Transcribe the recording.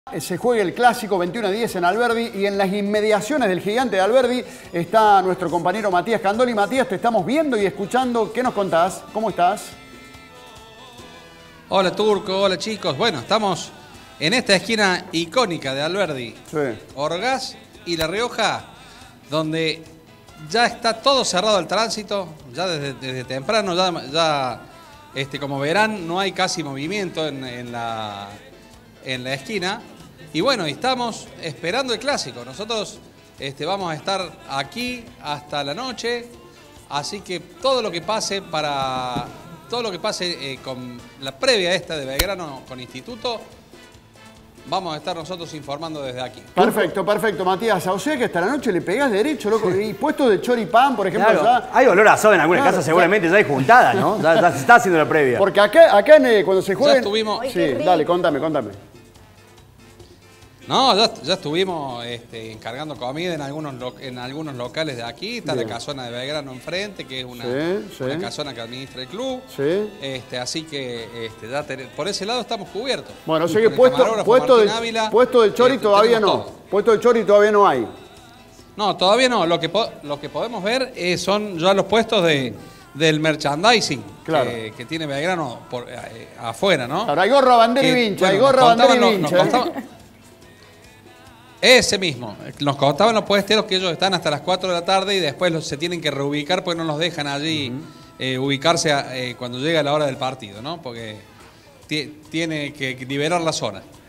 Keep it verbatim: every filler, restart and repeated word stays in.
Se juega el clásico veintiuno a diez en Alberdi y en las inmediaciones del gigante de Alberdi está nuestro compañero Matías Candoli. Matías, te estamos viendo y escuchando. ¿Qué nos contás? ¿Cómo estás? Hola Turco, hola chicos. Bueno, estamos en esta esquina icónica de Alberdi, Sí. Orgaz y La Rioja, donde ya está todo cerrado al tránsito, ya desde, desde temprano, ya, ya este, como verán, no hay casi movimiento en, en, la, en la esquina. Y bueno, estamos esperando el clásico. Nosotros este, vamos a estar aquí hasta la noche, así que todo lo que pase para todo lo que pase eh, con la previa esta de Belgrano con Instituto, vamos a estar nosotros informando desde aquí. Perfecto, perfecto, Matías. O sea que hasta la noche le pegás derecho, loco. Y puestos de choripán, por ejemplo, Claro, ya. hay olor a asado en alguna Claro, casa, seguramente ya hay juntadas, ¿no? Ya, ya se está haciendo la previa. Porque acá, acá en, eh, cuando se juega. Ya estuvimos- Sí, dale, contame, contame. No, ya, ya estuvimos este, encargando comida en algunos, lo- en algunos locales de aquí. Está Bien. la casona de Belgrano enfrente, que es una, Sí, sí. una casona que administra el club. Sí. Este, así que este, ya ten- por ese lado estamos cubiertos. Bueno, o sea que Con el puesto, camarógrafo puesto, Martín de, Ávila, puesto del chori este, todavía tenemos no. todo. Puesto del chori todavía no hay. No, todavía no. Lo que, po- lo que podemos ver eh, son ya los puestos de, del merchandising Claro. que, que tiene Belgrano por, eh, afuera, ¿no? Ahora hay gorra, bandera y Que, vincha, hay bueno, gorra, nos bandera y contaban los- vincha. nos contaban- Ese mismo. Nos contaban los puesteros que ellos están hasta las cuatro de la tarde y después los, se tienen que reubicar porque no los dejan allí eh, ubicarse a- eh, cuando llega la hora del partido, ¿no? Porque ti- tiene que liberar la zona.